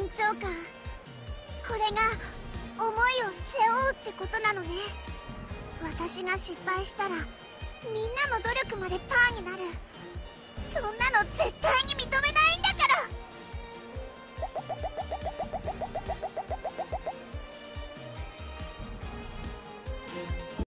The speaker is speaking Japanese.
張感、これが思いを背負うってことなのね。私が失敗したらみんなの努力までパーになる。そんなの絶対に認めない